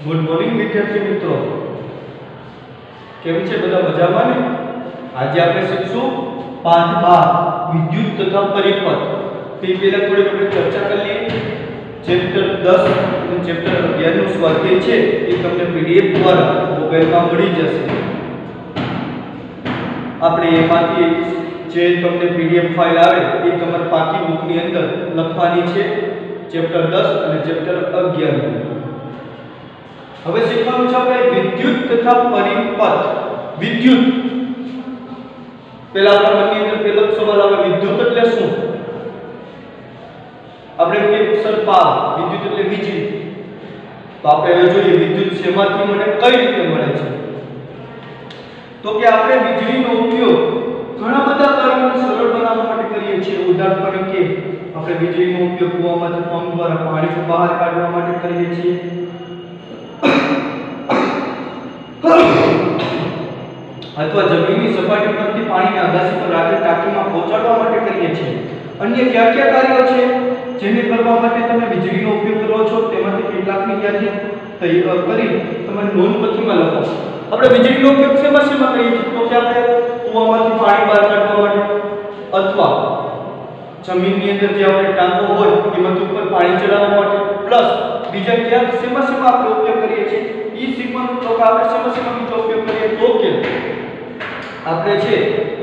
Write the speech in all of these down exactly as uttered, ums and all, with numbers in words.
Good morning વિદ્યાર્થી મિત્રો, કેમ છે બધા મજામાં ને? આજે આપણે શીખશું પાઠ બાર વિદ્યુત તથા પરિપથ. તે પહેલા થોડી આપણે ચર્ચા કરી લઈએ. ચેપ્ટર દસ અને ચેપ્ટર અગિયાર નું સ્વાધ્યાય છે એ તમને પીડીએફ દ્વારા મોબાઈલમાં મળી જશે. આપણે એમાંથી જે તમને પીડીએફ ફાઇલ આવે એ તમારી પાકી બુકની અંદર લખવાની છે. ચેપ્ટર દસ અને ચેપ્ટર અગિયાર. હવે શીખવાનું છે આપણે વિદ્યુત તથા પરિપથ. વિદ્યુત પહેલા આપણા મનની અંદર પહેલો સવાલ આવે, વિદ્યુત એટલે શું? આપણે કહીએ સર પાવર, વિદ્યુત એટલે વીજળી. તો આપણે હવે જોઈએ વિદ્યુત શેમાંથી મળે, કઈ રીતે મળે છે. તો કે આપણે વીજળીનો ઉપયોગ ઘણા બધા કાર્યોને સરળ બનાવવા માટે કરીએ છીએ. ઉદાહરણ તરીકે આપણે વીજળીનો ઉપયોગ કૂવામાંથી પંપ દ્વારા પાણી બહાર કાઢવા માટે કરીએ છીએ. અથવા જમીનની સપાટી પરથી પાણીને અગાસી પર રાખી ટાંકીમાં પહોંચાડવા માટે કરીએ છીએ. અન્ય કયા કયા કાર્યો છે જેને કરવા માટે તમે વીજળીનો ઉપયોગ કરો છો તેમાંથી કેટલાકની યાદી તૈયાર કરી તમે નોંધપોથીમાં લખો. આપણે વીજળીનો ઉપયોગ શેમાં શેમાં કરીએ છીએ? તો કે આપણે કૂવામાંથી પાણી બહાર કાઢવા માટે, અથવા જમીનની અંદર જે આપણે ટાંકો હોય એમાંથી ઉપર પાણી ચડાવવા માટે, પ્લસ બીજા ક્યાં શેમાં શેમાં આપણે ઉપયોગ કરીએ છીએ એ શીખવાનું. તો કે આપણે શેમાં શેમાં બીજો ઉપયોગ કરીએ તો કે આપણે છે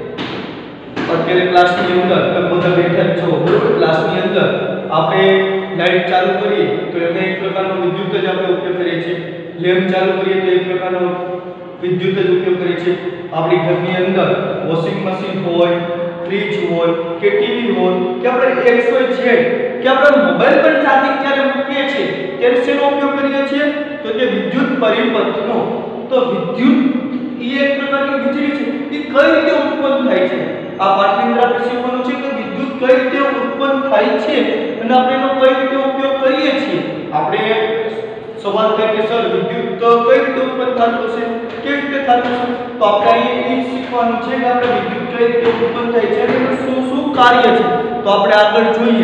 અત્યારે ક્લાસની અંદર તમે બધા બેઠા છો બરોબર. ક્લાસની અંદર આપણે લાઈટ ચાલુ કરીએ તો એમાં એક પ્રકારનો વિદ્યુત જ આપણે ઉપયોગ કરીએ છીએ. લેમ્પ ચાલુ કરીએ તો એક પ્રકારનો વિદ્યુત જ ઉપયોગ કરીએ છીએ. આપણી ઘરની અંદર વોશિંગ મશીન હોય, ફ્રીજ હોય કે ટીવી હોય કે આપણે એક્સ વાય ઝેડ કે આપણે મોબાઈલ પર ચાર્જિંગ જ્યારે મૂકીએ છીએ ત્યારે શેનો ઉપયોગ કરીએ છીએ? તો કે વિદ્યુત પરિપથનો. તો વિદ્યુત એ એક પ્રકારની વીજળી છે. એ કઈ રીતે ઉત્પન્ન થાય છે આ પાઠની અંદર આપણે શીખવાનું છે કે વિદ્યુત કઈ રીતે ઉત્પન્ન થાય છે અને આપણે એનો કઈ રીતે ઉપયોગ કરીએ છીએ. આપણે સવાલ થાય કે સર વિદ્યુત કઈ રીતે ઉત્પન્ન થતું હશે, કેવી રીતે થતું હશે? તો આપણે અહીં એ શીખવાનું છે કે આપણે વિદ્યુત કઈ રીતે ઉત્પન્ન થાય છે અને એનું શું શું કાર્ય છે. તો આપણે આગળ જોઈએ.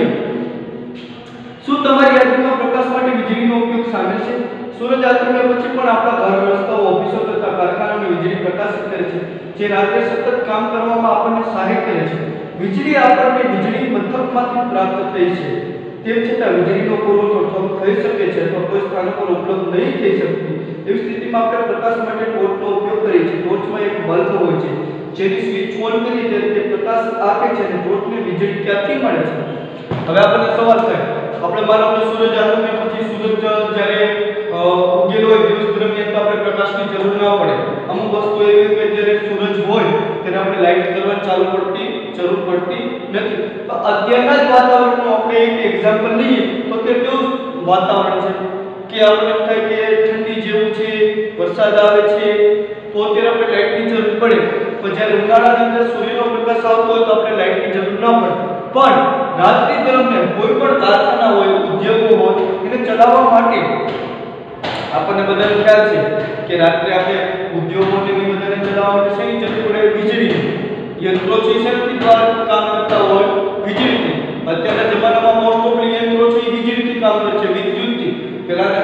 શું તમારી યાદીમાં પ્રકાશ માટે વીજળીનો ઉપયોગ શામેલ છે? સૂરજ આથમ્યા પછી પણ આપણા ઘર, રસ્તાઓ, ઓફિસો તથા કારખાનાઓમાં વીજળી પ્રકાશિત કરે છે, જે રાત્રે સતત કામ કરવામાં આપણને સહાય કરે છે. વીજળી આપણને વીજળી મથકમાંથી પ્રાપ્ત થઈ છે. તેમ છતાં વીજળીનો પુરવઠો ઠપ થઈ શકે છે અથવા કોઈ સ્થાન પર ઉપલબ્ધ નહીં થઈ શકતી. એવી સ્થિતિમાં આપણે પ્રકાશ માટે ટોર્ચનો ઉપયોગ કરીએ છીએ. ટોર્ચમાં એક બલ્બ હોય છે જેની સ્વિચ ઓન કરીએ ત્યારે તે પ્રકાશ આપે છે અને ટોર્ચને વીજળી ક્યાંથી મળે છે? હવે આપણને સવાલ થાય, આપણે માનો કે સૂરજ આથમ્યા પછી સૂરજ જ્યારે ઉગેલો હોય દિવસ દરમિયાન તો આપણે પ્રકાશની જરૂર ના પડે. અમુક વસ્તુ એવી કે જ્યારે સૂરજ હોય ત્યારે આપણે લાઈટ કરવાની ચાલુ પડતી જરૂર પડતી નથી. તો અત્યારના જ વાતાવરણનું આપણે એક એક્ઝામ્પલ લઈએ તો તે કેવું વાતાવરણ છે કે આપણને એમ થાય કે ઠંડી જેવું છે, વરસાદ આવે છે તો ત્યારે આપણે લાઈટની જરૂર પડે. પણ જ્યારે ઉનાળાની અંદર સૂર્યનો પ્રકાશ આવતો હોય તો આપણે લાઈટની જરૂર ના પડે. પણ રાત્રિ દરમિયાન કોઈ પણ કારખાના હોય, ઉદ્યોગો હોય એને ચલાવવા માટે આપણને બધાને ખ્યાલ છે કે રાત્રે આપણે ઉદ્યોગોને બી બધાને ચલાવવા માટે શેની જરૂર પડે? વીજળી. યંત્રો છે શેનાથી દ્વારા કામ કરતા હોય? વીજળીથી. અત્યારના જમાનામાં મોસ્ટ ઓફલી યંત્રો છે એ વીજળીથી કામ કરે છે, વિદ્યુતથી. પહેલાના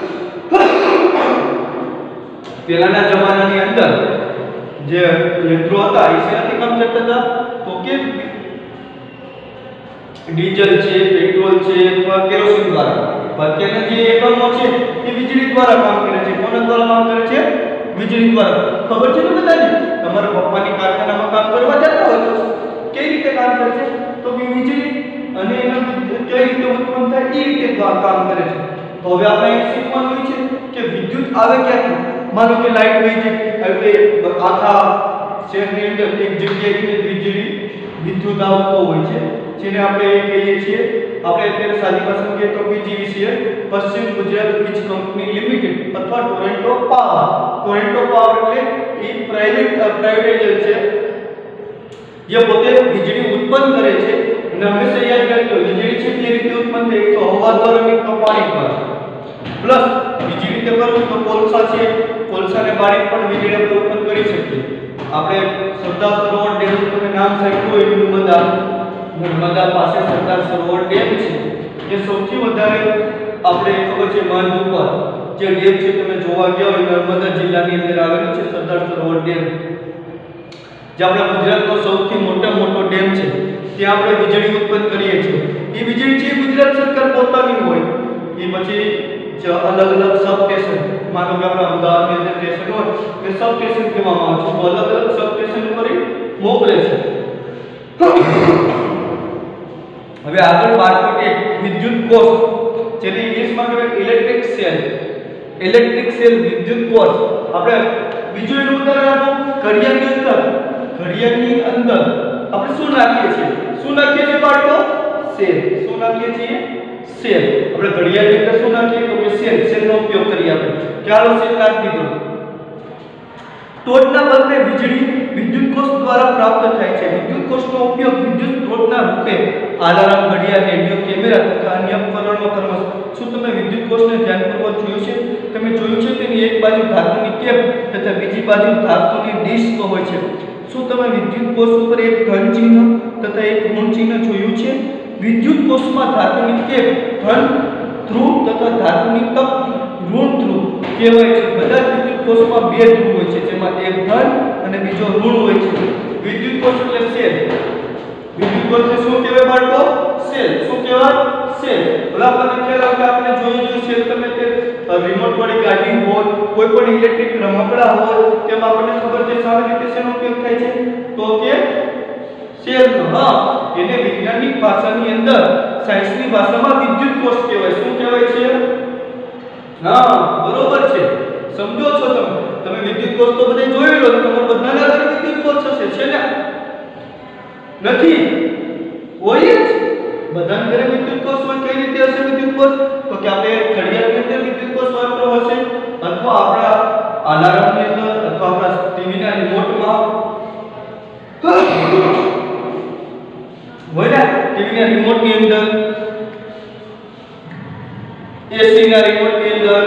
પહેલાના જમાનાની અંદર જે યંત્રો હતા એ શેનાથી કામ કરતા હતા? તો કે ડીઝલ છે, પેટ્રોલ છે અથવા કેરોસીન દ્વારા. અત્યારના જે એકમો છે એ વીજળી દ્વારા કામ કરે છે. કોના દ્વારા કામ કરે છે? વીજળી દ્વારા. ખબર છે ને બધાને? તમારા પપ્પાની કારખાનામાં કામ કરવા જતા હોય તો કઈ રીતે કામ કરે છે? તો કે વીજળી અને એનો કઈ રીતે ઉત્પન્ન થાય એ રીતે કામ કરે છે. તો હવે આપણે શીખવાનું છે કે વિદ્યુત આવે ક્યાંથી? માનો કે લાઈટ વહી જાય એટલે આખા શહેરની અંદર એક જગ્યાએથી વીજળી વિદ્યુત આવતો હોય છે જેને આપણે કહીએ છીએ, આપણે અત્યારે સાદી ભાષામાં કહીએ તો પીજીવીસીએલ, પશ્ચિમ ગુજરાત વીજ કંપની લિમિટેડ અથવા ટોરેન્ટો પાવર. ટોરેન્ટો પાવર એટલે એ પ્રાઇવેટ પ્રાઇવેટાઇઝર છે જે પોતે વીજળી ઉત્પન્ન કરે છે. અને હંમેશા યાદ રાખજો વીજળી છે તે રીતે ઉત્પન્ન થાય તો હવા દ્વારા નહીં તો પાણી પર. પ્લસ બીજી રીતે કરવું તો કોલસા છે, કોલસાને બાળી પણ વીજળી આપણે ઉત્પન્ન કરી શકીએ. આપણે સરદાર સરોવર ડેમ તમે નામ સાંભળ્યું હોય નર્મદા નર્મદા પાસે સરદાર સરોવર ડેમ છે જે સૌથી વધારે આપણે ખબર છે બંધ ઉપર જે ડેમ છે તમે જોવા ગયા હોય નર્મદા જિલ્લાની અંદર આવેલો છે સરદાર સરોવર ડેમ, જે આપણા ગુજરાતનો સૌથી મોટો મોટો ડેમ છે, ત્યાં આપણે વીજળી ઉત્પન્ન કરીએ છીએ. એ વીજળી છે ગુજરાત સરકાર પોતાની હોય, એ પછી અલગ અલગ સબ સ્ટેશન, માનો કે આપણા અમદાવાદની અંદર સ્ટેશન હોય એ સબ સ્ટેશન કહેવામાં આવે છે, તો અલગ અલગ સબ સ્ટેશન ઉપર મોકલે છે. હવે આગળ વાત કરીએ વિદ્યુત કોષ, જેને ઇંગ્લિશમાં કહેવાય ઇલેક્ટ્રિક સેલ. ઇલેક્ટ્રિક સેલ વિદ્યુત કોષ. આપણે બીજું એનું ઉદાહરણ આપો, ઘડિયાળની અંદર ઘડિયાળની અંદર આપણે શું નાખીએ છીએ? શું નાખીએ છીએ બાળકો? સેલ. શું નાખીએ છીએ? સેલ. આપણે ઘડિયાળની અંદર શું નાખીએ તો કે સેલ. સેલનો ઉપયોગ કરીએ આપણે. ચાલો સેલ નાખી દીધો. ટોચના બલ્બને વીજળી વિદ્યુત કોષ દ્વારા પ્રાપ્ત થાય છે. વિદ્યુત કોષનો ઉપયોગ વિદ્યુત સ્ત્રોતના રૂપે અલાર્મ, ઘડિયાળ, રેડિયો, કેમેરા તથા અન્ય ઉપકરણોમાં કરવામાં. શું તમે વિદ્યુત કોષને ધ્યાનપૂર્વક જોયું છે? તમે જોયું છે તેની એક બાજુ ધાતુની કેપ તથા બીજી બાજુ ધાતુની ડિસ્ક હોય છે. શું તમે વિદ્યુત કોષ ઉપર એક ધન ચિહ્ન તથા એક ઋણ ચિહ્ન જોયું છે? વિદ્યુત કોષમાં ધાતુની કેપ ધન ધ્રુવ તથા ધાતુની તપ ઋણ ધ્રુવ કહેવાય છે. બધા જ વિદ્યુત કોષમાં બે ધ્રુવ હોય છે, જેમાં એક ધન અને બીજો ઋણ હોય છે. વિદ્યુત કોષ એટલે સેલ. વિદ્યુત કોષને શું કહેવાય બાળકો? સેલ. શું કહેવાય? સેલ. હવે આપણને ખ્યાલ આવે કે આપણે જોયું જોયું સેલ તમે તે રિમોટ વાળી ગાડી હોય, કોઈ પણ ઇલેક્ટ્રિક રમકડા હોય, તેમાં આપણને ખબર છે સારી રીતે શેનો ઉપયોગ થાય છે તો કે સેલનો. હા, એને વિજ્ઞાનિક ભાષાની અંદર, સાયન્સની ભાષામાં વિદ્યુત કોષ કહેવાય. શું કહેવાય છે? હા, બરોબર છે. સમજો છો તમે? તમે વિદ્યુત કોષ તો બધે જોઈ લો, તમારા બધાના ઘરે વિદ્યુત કોષ હશે, છે ને? નથી હોય જ. બધાના ઘરે વિદ્યુત કોષ હોય. કઈ રીતે હશે વિદ્યુત કોષ? તો કે આપણે ઘડિયાળની અંદર વિદ્યુત કોષ વાપરો હશે, અથવા આપણા અલાર્મની અંદર, અથવા આપણા ટીવીના રિમોટમાં હોય ને, ટીવીના રિમોટની અંદર, એસીના રિમોટની અંદર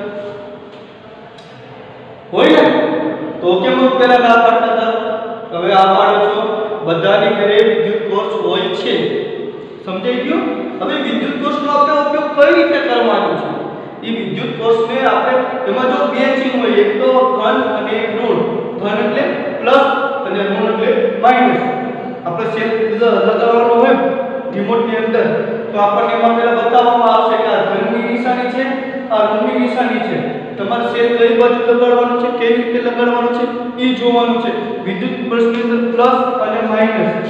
હોય ને. તો કેમ પેલા ના પાડતા હતા? હવે આ પાડો છો. બધાની ઘરે વિદ્યુત કોષ હોય છે. સમજાઈ ગયું? હવે વિદ્યુત કોષનો આપણે ઉપયોગ કઈ રીતે કરવાનો છે? એ વિદ્યુત કોષને આપણે એમાં જો બે ચિહ્ન હોય, એક તો ધન અને એક ઋણ. ધન એટલે પ્લસ અને ઋણ એટલે માઈનસ. આપણે સેલ લગાવવાનો હોય રિમોટની અંદર, તો આપણને એમાં પહેલા બતાવવામાં આવશે કે આ ધનની નિશાની છે, આ ઋણની નિશાની છે. તમારે સેલ કઈ બાજુ લગાડવાનો છે, કેવી રીતે લગાડવાનો છે એ જોવાનું છે. વિદ્યુત કોષની અંદર પ્લસ અને માઈનસ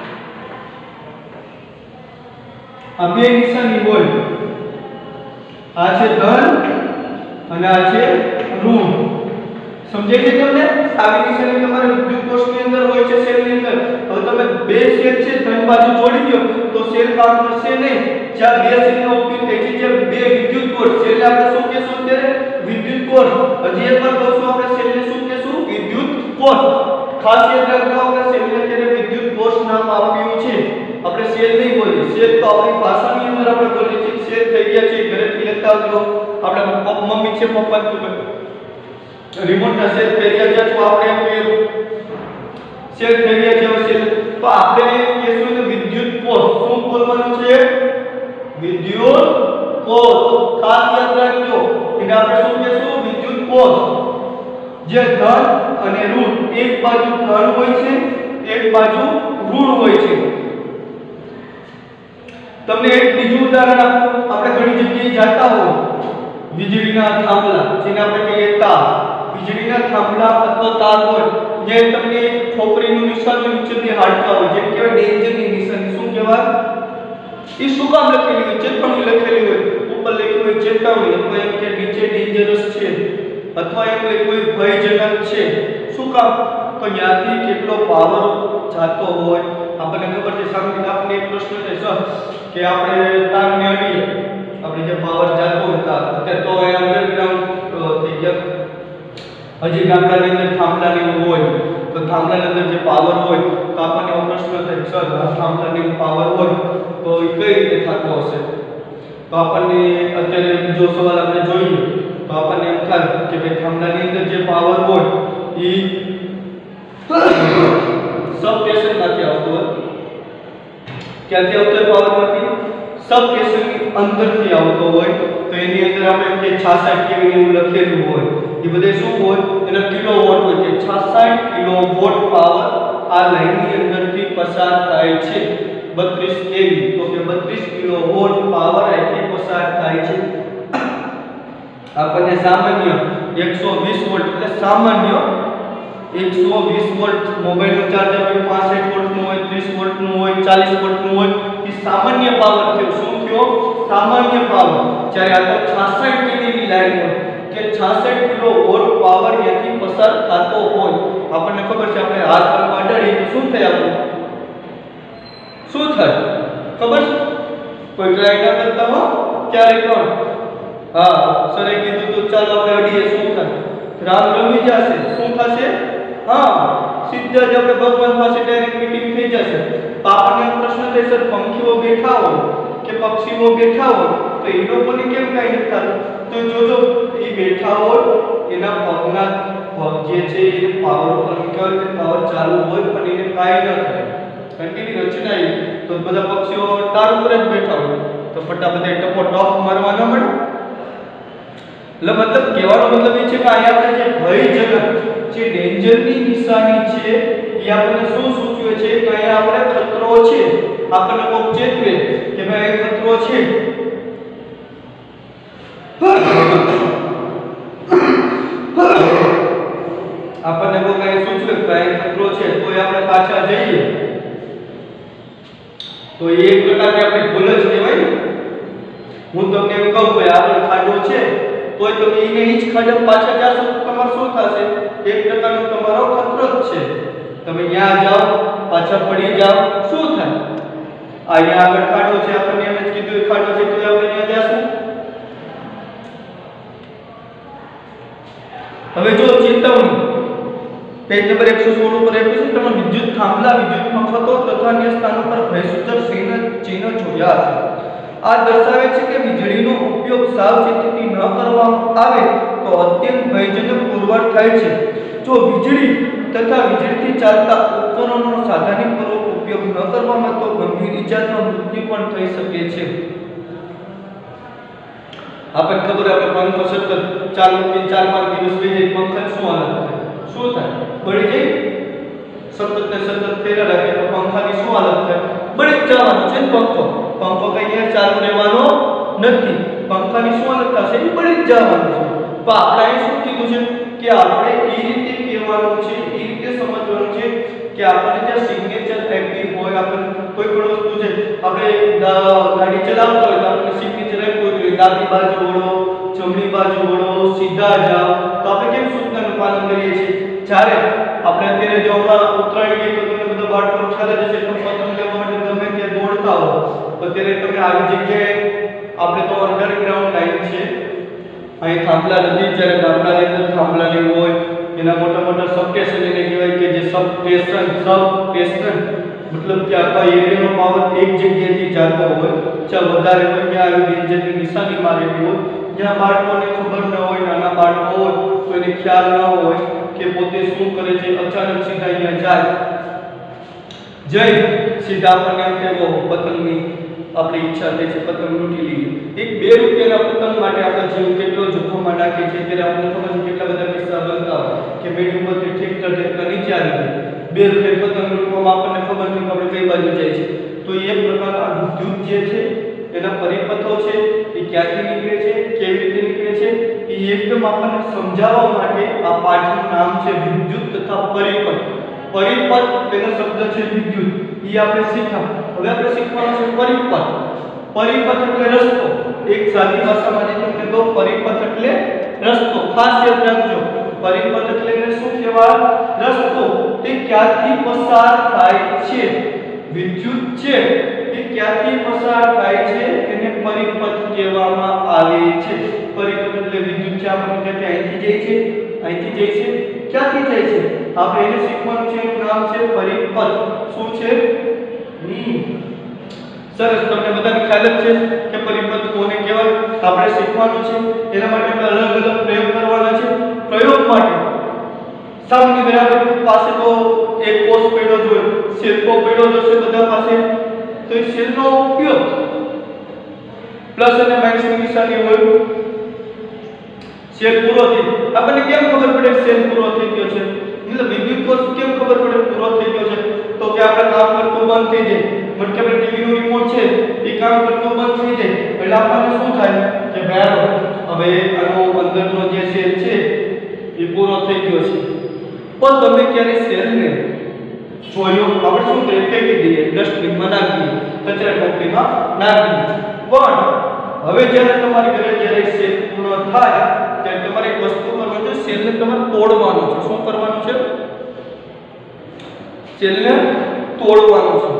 આ બે નિશાની હોય. આ છે ધન અને આ છે ઋણ. સમજાય છે તમને? આવી નિશાની તમારે વિદ્યુત કોષની અંદર હોય છે, સેલની અંદર. હવે તમે બે સેલ છે ધન બાજુ જોડી દો તો સેલ કામ કરશે નહીં. જ્યાં બે સેલનો ઉપયોગ થાય છે, જે બે વિદ્યુત કોષ, સેલ આપણે શું કહેશું અત્યારે? વિદ્યુત કોષ. હજી એકવાર કહું આપણે સેલને શું કહેશું? વિદ્યુત કોષ. ખાસ યાદ રાખજો, આપણે સેલને અત્યારે વિદ્યુત કોષ નામ આપ્યું છે. આપણે સેલ નહીં બોલીએ. સેલ તો આપણી ભાષાની અંદર આપણે બોલીએ છીએ. સેલ થઈ ગયા છે, ઘરેથી લેતા આવજો. આપણે મમ્મી છે, પપ્પા છે, રિમોટના સેલ થઈ ગયા છે, તો આપણે એમ કહીએ સેલ થઈ ગયા છે. સેલ તો આપણે કહેશું કે વિદ્યુત કોષ. શું બોલવાનું છે? વિદ્યુત કોષ. ખાસ યાદ રાખજો, એને આપણે શું કહેશું? વિદ્યુત કોષ. જે ધન અને ઋણ, એક બાજુ ધન હોય છે, એક બાજુ ઋણ હોય છે. તમને એક બીજું ઉદાહરણ આપું. આપણે ઘણી જગ્યાએ જાતા હોય, વીજળીના થાંભલા, જેને આપણે કહીએ તાર. વીજળીના થાંભલા અથવા તાર હોય, જે તમને ખોપરીનું નિશાન નીચે બે હાડકા હોય, જેમ કહેવાય ડેન્જરની નિશાની. શું કહેવાય? એ શું કામ લખેલી હોય? ચેતવણી લખેલી હોય. ઉપર લખ્યું હોય ચેતવણી, અથવા એમ કે નીચે ડેન્જરસ છે, અથવા એમ કે કોઈ ભયજનક છે. શું કામ? તો ત્યાંથી કેટલો પાવર જાતો હોય આપણને ખબર છે. સામે આપણને એક પ્રશ્ન છે સર કે આપણે તારને અડીએ, આપણે જે પાવર જાતો હોય તાર, અત્યારે તો એ અંડરગ્રાઉન્ડ થઈ ગયા. હજી ગામડાની અંદર થાંભલાની હોય, તો થાંભલાની અંદર જે પાવર હોય, તો આપણને એવો પ્રશ્ન થાય સર આ થાંભલાની પાવર હોય તો એ કઈ રીતે થતો હશે? તો આપણને અત્યારે બીજો સવાલ આપણે જોઈએ તો આપણને એમ થાય કે ભાઈ થાંભલાની અંદર જે પાવર હોય એ સબસ્ટેશનમાંથી આવતો હોય. ક્યાંથી આવતો હોય પાવરમાંથી? સબસ્ટેશનની અંદરથી આવતો હોય. તો એની અંદર આપણે કે છાસઠ કેવી એવું લખેલું હોય એ બધે શું હોય એનો કિલોવોટ હોય કે છાસઠ કિલોવોટ પાવર આ લાઈનની અંદરથી પસાર થાય છે બત્રીસ કેવી તો કે બત્રીસ કિલોવોટ પાવર અહીંથી પસાર થાય છે આપણને સામાન્ય એકસો વીસ વોલ્ટ એટલે સામાન્ય એકસો વીસ વોલ્ટ મોબાઈલનો ચાર્જર હોય પાસઠ વોલ્ટનો હોય ત્રીસ વોલ્ટનો હોય ચાલીસ વોલ્ટનો હોય એ સામાન્ય પાવર થયો શું થયો સામાન્ય પાવર જ્યારે આ છાસઠ કેવીની લાઈન હોય કે છાસઠ કિલો વોટ પાવર અહીંથી પસાર થતો હોય આપણને ખબર છે આપણે હાથ પર અડાડીએ તો શું થાય આપણું શું થાય ખબર છે કોઈ ટ્રાય ના કરતા હો ક્યારે કોણ હા સરે કીધું તો ચાલો આપણે અડીએ શું થાય રામ રમી જશે શું થશે હા સીધા જ આપણે ભગવાન પાસે ડાયરેક્ટ મીટિંગ થઈ જશે આપણને પ્રશ્ન થાય સર પંખીઓ બેઠા હોય કે પક્ષીઓ બેઠા હોય તો એ લોકોને કેમ કાંઈ નથી થતું તો જોજો એ બેઠા હોય એના પગના પગ જે છે એ પાવર પર નીકળે પાવર ચાલુ હોય પણ એને કાંઈ ન થાય કારણ કે એની રચના એ તો બધા પક્ષીઓ તાર ઉપર જ બેઠા હોય તો ફટાફટ ટપો ટોપ મારવા ન મળે એટલે મતલબ કહેવાનો મતલબ એ છે કે અહીંયા આપણે જે ભયજનક જે ડેન્જરની નિશાની છે એ આપણને શું સૂચવે છે કે અહીંયા આપણે ખતરો છે આપણને કોક ચેતવે કે ભાઈ અહીં ખતરો છે આપણને કોક અહીં સૂચવે કે અહીં ખતરો છે તો આપણે પાછા જઈએ તો એ એક પ્રકારની આપણી ભૂલ જ કહેવાય હું તમને એમ કહું કે આપણે ખાડો છે કોઈ તમે એને જ ખાડો પાછા જાશો તો તમારું શું થશે એક પ્રકારનો તમારો ખતરો જ છે તમે ત્યાં જાઓ પાછા પડી જાઓ શું થાય અહીંયા આગળ ખાડો છે આપણને એમ જ કીધું ખાડો છે તો આપણે ત્યાં જાશું હવે જો ચેતવણી પેજ નંબર એકસો સોળ ઉપર આપ્યું છે તમે વિદ્યુત થાંભલા વિદ્યુત મફતો તથા અન્ય સ્થાનો પર ભયસૂચક ચિહ્ન ચિહ્ન જોયા હશે આ દર્શાવે છે કે વીજળીનો ઉપયોગ સાવચેતીથી ન કરવામાં આવે તો અત્યંત ભયજનક પુરવાર થાય છે જો વીજળી તથા વીજળીથી ચાલતા ઉપકરણોનો સાવધાનીપૂર્વક ઉપયોગ ન કરવામાં તો ગંભીર ઇજાનો મૃત્યુ પણ થઈ શકે છે આપણને ખબર આપણે પંખો સતત ચાલુ કે ચાર પાંચ દિવસ બેહે પંખા શું હાલત થાય શું થાય બળી જાય સતત ને સતત ફેરા રાખે તો પંખાની શું હાલત થાય બળી જ જવાનો છે પંખો પંખો કઈ અહીંયા ચાલુ રહેવાનો નથી પંખાની શું હાલત થશે એ બળી જ જવાનું છે તો આપણે અહીં શું કીધું છે કે આપણે એ રીતે કહેવાનું છે એ રીતે સમજવાનું છે કે આપણે જે સિગ્નેચર એક્ટિવ હોય આપણે કોઈ પણ વસ્તુ છે આપણે ગાડી ચલાવતા હોય તો આપણે સિગ્નેચર આપ્યું હોય ડાબી બાજુ વળો જમણી બાજુ વળો સીધા જાઓ તો આપણે કેમ સૂચનાનું પાલન કરીએ છીએ જ્યારે આપણે અત્યારે જો હમણાં ઉત્તરાયણ ગઈ તો તમને બધા બાળકો ખ્યાલ જ હશે તો પતંગ લેવા માટે તમે ત્યાં દોડતા હો અત્યારે તમે આવી જગ્યાએ આપણે તો અંડરગ્રાઉન્ડ લાઈન છે અહીં થાંભલા નથી જ્યારે ગામડાની અંદર થાંભલા નહીં હોય એના મોટા મોટા સબ સ્ટેશન એને કહેવાય કે જે સબ સ્ટેશન સબ સ્ટેશન મતલબ કે આખા એરિયાનો પાવર એક જગ્યાએથી જતો હોય ચાલ વધારે હોય ત્યાં આવી ડેન્જરની નિશાની મારેલી હોય જ્યાં બાળકોને ખબર ન હોય નાના બાળકો હોય તો એને ખ્યાલ ન હોય કે પોતે શું કરે છે અચાનક સીધા અહીંયા જાય જઈ સીધા આપણને એમ કે પતંગની આપણી ઈચ્છા થઈ છે પતંગ લૂંટી લીધી એક બે રૂપિયાના પતંગ માટે આપણો જીવ કેટલો જોખમમાં નાખે છે ત્યારે આપણને ખબર છે કેટલા બધા કિસ્સા બનતા હોય કે મેડી ઉપરથી ઠેકતા ઠેકતા નીચે આવી ગઈ બે રૂપિયા પતંગ લૂંટવામાં આપણને ખબર નથી કે આપણે કઈ બાજુ જાય છે તો એ પ્રકારના વિદ્યુત જે છે એના પરિપથો છે એ ક્યાંથી નીકળે છે કેવી રીતે નીકળે છે એ એકદમ આપણને સમજાવવા માટે આ પાઠનું નામ છે વિદ્યુત તથા પરિપથ પરિપથ તેનો શબ્દ છે વિદ્યુત એ આપણે શીખ્યા હવે આપણે શીખવાનું છે પરિપથ પરિપથ એટલે રસ્તો એક સાદી ભાષામાં જે તમને કહું પરિપથ એટલે રસ્તો ખાસ યાદ રાખજો પરિપથ એટલે એને શું કહેવાય રસ્તો તે ક્યાંથી પસાર થાય છે વિદ્યુત છે એ ક્યાંથી પસાર થાય છે એને પરિપથ કહેવામાં આવે છે પરિપથ એટલે વિદ્યુત છે આપણે ક્યાંથી અહીંથી જાય છે અહીંથી જાય છે ક્યાંથી જાય છે આપણે એને શીખવાનું છે એનું નામ છે પરિપથ શું છે હમ સરસ તમને બધાને ખ્યાલ જ છે કે પરિપથ કોને કહેવાય આપણે શીખવાનું છે એના માટે આપણે અલગ અલગ પ્રયોગ કરવાના છે પ્રયોગ માટે સામાન્ય બરાબર પાસે તો એક કોષ પડ્યો જોઈએ શિલ્પો પડ્યો જશે બધા પાસે તો એ શિલ્પનો ઉપયોગ પ્લસ અને માઈનસ ની નિશાની હોય સેલ પૂરો થઈ આપણને કેમ ખબર પડે સેલ પૂરો થઈ ગયો છે મતલબ વિદ્યુત કોષ કેમ ખબર પડે પૂરો થઈ ગયો છે તો કે આપણે કામ કરતું બંધ થઈ જાય મતલબ કે આપણે ટીવી નું રિમોટ છે એ કામ કરતું બંધ થઈ જાય એટલે આપણને શું થાય કે ભાઈ હવે આનો અંદરનો જે સેલ છે એ પૂરો થઈ ગયો છે પણ તમે ક્યારે સેલને જોયો આપણે શું કરીએ ફેંકી દઈએ ડસ્ટબિનમાં નાખી દઈએ કચરા ટોપલીમાં નાખી દઈએ પણ હવે જ્યારે તમારી ઘરે જ્યારે સેલ પૂર્ણ થાય ત્યારે તમારે એક વસ્તુ કરવાનું છે સેલને તમારે તોડવાનો છે શું કરવાનું છે સેલને તોડવાનો છે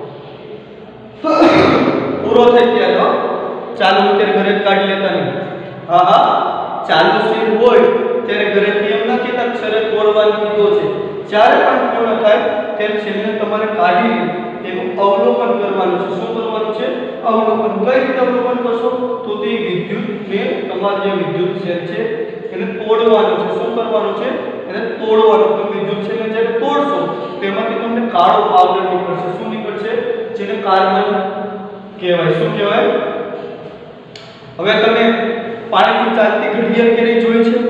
પૂરો થઈ ત્યારે ચાલુ અત્યારે ઘરે કાઢી લેતા નહીં હા હા ચાલુ સેલ હોય ત્યારે ઘરેથી એમ ના કહેતા અક્ષરે તોડવાનું કીધો છે જ્યારે પણ પૂર્ણ થાય ત્યારે સેલને તમારે કાઢીને એનું અવલોકન કરવાનું છે શું કરવાનું છે અવલોકન કઈ રીતે અવલોકન કરશો તો તે વિદ્યુતને તમારો જે વિદ્યુત સેલ છે એને તોડવાનો છે શું કરવાનું છે એને તોડવાનો તો વિદ્યુત સેલને જ્યારે તોડશો તેમાંથી તમને કાળો પાવડર નીકળશે શું નીકળશે જેને કાર્બન કહેવાય શું કહેવાય હવે તમે પાણીથી ચાલતી ઘડિયાળ ક્યારે જોઈ છે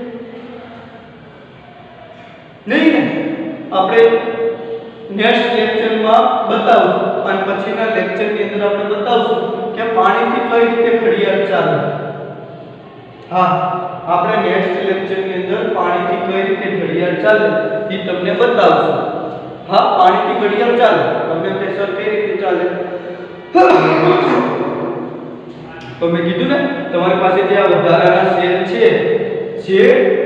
નહીં ને આપણે નેક્સ્ટ લેક્ચરમાં બતાવશું અને પછીના લેક્ચરની અંદર આપણે બતાવશું કે પાણીથી કઈ રીતે ઘડિયાળ ચાલે હા આપણે નેક્સ્ટ લેક્ચરની અંદર પાણીથી કઈ રીતે ઘડિયાળ ચાલે એ તમને બતાવશું હા પાણીથી ઘડિયાળ ચાલે તમને પ્રેશર કઈ રીતે ચાલે તો મેં કીધું ને તમારી પાસે જે આ વધારાના સેલ છે જે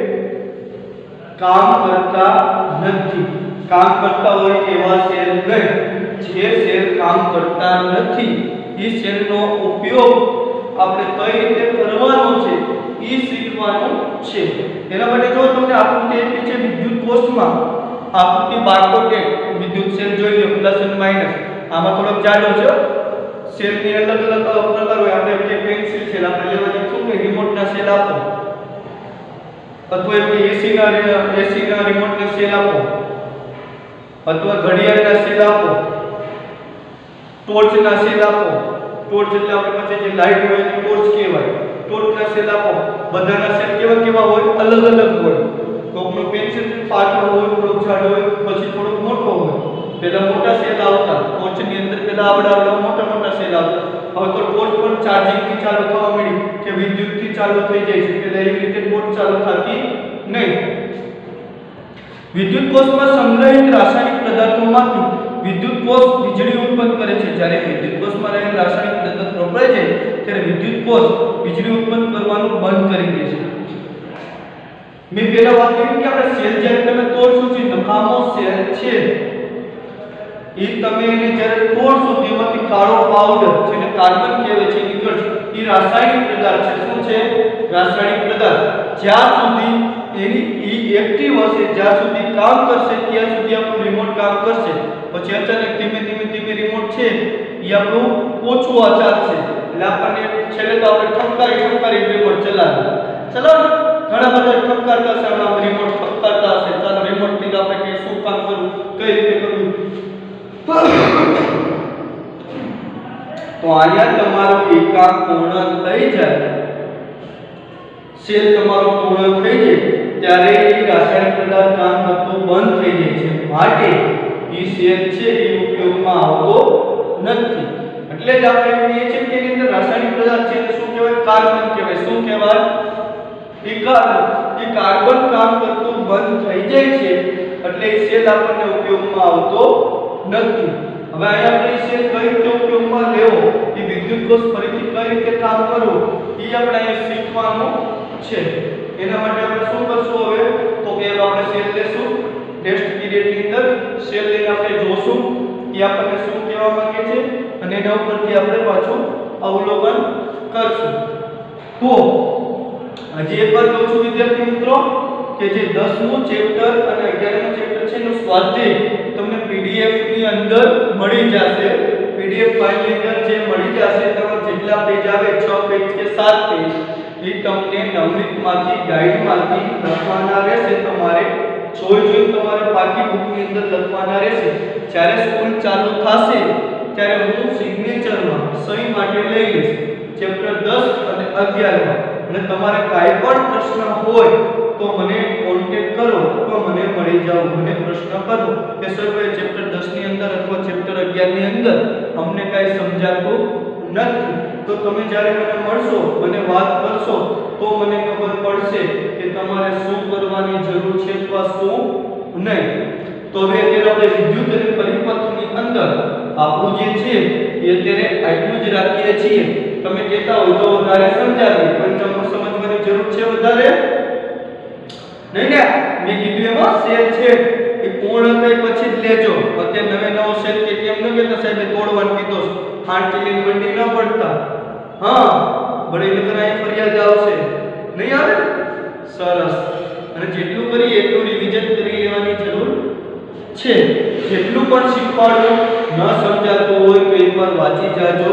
કામ કરતા નથી કામ કરતા હોય એવા સેલ નહીં જે સેલ કામ કરતા નથી એ સેલનો ઉપયોગ આપણે કઈ રીતે કરવાનો છે એ શીખવાનું છે એના માટે જો તમને આકૃતિ આપી છે વિદ્યુત કોષમાં આકૃતિ બારકોડ વિદ્યુત સેલ જોઈ લો પ્લસ અને માઈનસ આમાં થોડોક જાડો છે સેલની અલગ અલગ પ્રકાર હોય આપણે જે પેન્સિલ સેલ આપણે લેવા જઈશું કે રિમોટના સેલ આપો અથવા એક એસી ના એસી ના રિમોટના સેલ આપો અથવા ઘડિયાળના સેલ આપો ટોર્ચના સેલ આપો ટોર્ચ એટલે આપણે પાસે જે લાઈટ હોય એને ટોર્ચ કહેવાય ટોર્ચના સેલ આપો બધાના સેલ કેવા કેવા હોય અલગ અલગ હોય કોકનો પેન્સિલ પાતળો હોય થોડો જાડો હોય પછી થોડો મોટો હોય પહેલા મોટા સેલ આવતા ટોર્ચની અંદર પહેલા આવડા આવડા મોટા મોટા સેલ આવતા હવે તો ટોર્ચ પણ ચાર્જિંગ થી ચાલુ થવા મળી કે વિદ્યુત થી ચાલુ થઈ જાય છે એટલે એવી રીતે ટોર્ચ ચાલુ થતી નહીં વિદ્યુત કોષમાં સંગ્રહિત રાસાયણિક પદાર્થોમાંથી વિદ્યુત કોષ વીજળી ઉત્પન્ન કરે છે જ્યારે વિદ્યુત કોષમાં રહેલ રાસાયણિક પદાર્થ વપરાય છે ત્યારે વિદ્યુત કોષ વીજળી ઉત્પન્ન કરવાનું બંધ કરી દે છે મેં પહેલા વાત કરી કે આપણે સેલ જ્યારે તમે તોડશો જે નકામો સેલ છે એ તમે એને જ્યારે તોડશો તેમાંથી કાળો પાવડર જેને કાર્બન કહેવાય છે નીકળશે એ રાસાયણિક પદાર્થ છે શું છે રાસાયણિક પદાર્થ જ્યાં સુધી એની ઈ એક્ટિવ હશે જ્યાં સુધી કામ કરશે ત્યાં સુધી આપણું રિમોટ કામ કરશે પછી અચાનક ધીમે ધીમે ધીમે રિમોટ છે એ આપણું ઓછું આ ચાલશે એટલે આપણને છેલ્લે તો આપણે ઠપકારી ઠપકારી રિમોટ ચલાવે ચલાવો ઘણા બધા ઠપકારતા હશે આમાં રિમોટ ઠપકારતા હશે ચાલો રિમોટ થી આપણે કે શું કામ કરવું કઈ રીતે કરવું તો અહીંયા તમારું એક કામ પૂર્ણ થઈ જાય સેલ તમારો પૂર્ણ થઈ જાય ત્યારે એ રાસાયણિક પદાર્થ કામ કરતું બંધ થઈ જાય છે માટે એ સેલ છે એ ઉપયોગમાં આવતો નથી એટલે જ આપણે કહીએ છીએ કે એની અંદર રાસાયણિક પદાર્થ છે શું કહેવાય કાર્બન કહેવાય શું કહેવાય એ કાર્બન એ કાર્બન કામ કરતું બંધ થઈ જાય છે એટલે એ સેલ આપણને ઉપયોગમાં આવતો નથી હવે અહીંયા આપણે સેલ કઈ રીતે ઉપયોગમાં લેવો એ વિદ્યુત કોષ ફરીથી કઈ રીતે કામ કરવું એ આપણે અહીંયા શીખવાનું છે એના માટે આપણે શું કરશું હવે તો કે આપણે સેલ લેશું ટેસ્ટ પીરિયડની અંદર સેલ લઈને આપણે જોશું કે આપણને શું કહેવા માંગે છે અને એના ઉપરથી આપણે પાછું અવલોકન કરશું તો હજી એક વાર કહું છું વિદ્યાર્થી મિત્રો કે જે દસમું ચેપ્ટર અને અગિયારમું ચેપ્ટર છે એનું સ્વાધ્યાય તમને પીડીએફ ની અંદર મળી જશે પીડીએફ ફાઇલ ની અંદર જે મળી જશે તમારે જેટલા પેજ આવે છ પેજ કે સાત પેજ એ તમને નવનીતમાંથી ગાઈડમાંથી લખવાના રહેશે તમારે જોઈ જોઈ તમારે બાકી બુક ની અંદર લખવાના રહેશે જ્યારે સ્કૂલ ચાલુ થશે ત્યારે હું સિગ્નેચરમાં સહી માટે લઈ લઈશ ચેપ્ટર દસ અને અગિયાર માં, અને તમારે કાઈ પણ પ્રશ્ન હોય તો મને કોન્ટેક્ટ કરો અથવા મને મળી જાઓ, મને પ્રશ્ન કરો કે સર ભાઈ ચેપ્ટર દસ ની અંદર અથવા ચેપ્ટર અગિયાર ની અંદર અમને કાઈ સમજાતું નથી, તો તમે જ્યારે મને મળશો, મને વાત કરશો તો મને ખબર પડશે કે તમારે શું કરવાની જરૂર છે અથવા શું નહીં. તો હવે અત્યારે આપણે વિદ્યુત અને પરિપથની અંદર આપણું જે છે એ અત્યારે આટલું જ રાખીએ છીએ. તમે કહેતા હોય તો વધારે સમજાવી, પણ તમને સમજવાની જરૂર છે વધારે નહીં ને? મેં કીધું એમાં સેલ છે એ પૂર્ણ થઈ પછી જ લેજો. અત્યારે નવે નવો સેલ કે કેમ ન કહેતા સાહેબ તોડવાનું કીધો આઠ કિલી મંડી ન પડતા. હા બળી નકર અહીં ફરિયાદ આવશે, નહીં આવે? સરસ. અને જેટલું કરી એટલું રિવિઝન કરી લેવાની જરૂર છે. જેટલું પણ શીખવાડો ન સમજાતું હોય તો એકવાર વાંચી જાજો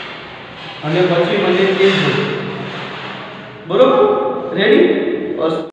અને પછી મને કહેજો. બરોબર? રેડી? બસ.